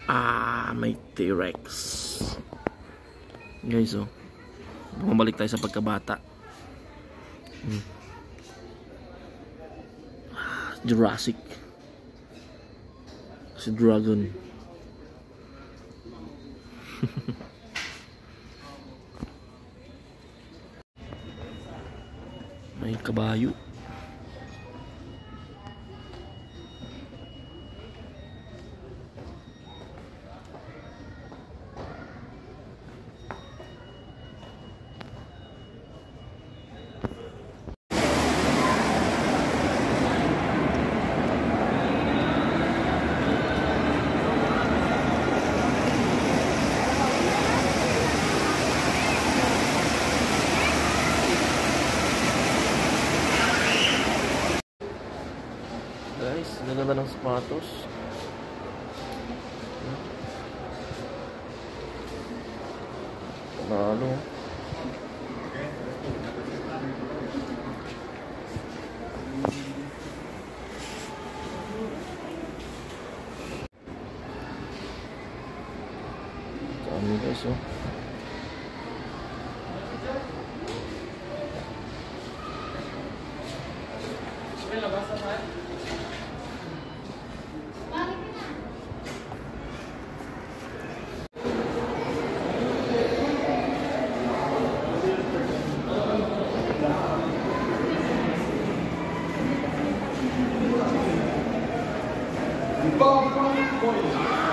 May T-Rex. Guys, oh. Bumabalik tayo sa pagkabata. Jurassic. Si Dragon. May kabayo. Guys, naganda ng sapatos. Panalo. Dami guys, oh. Ball point.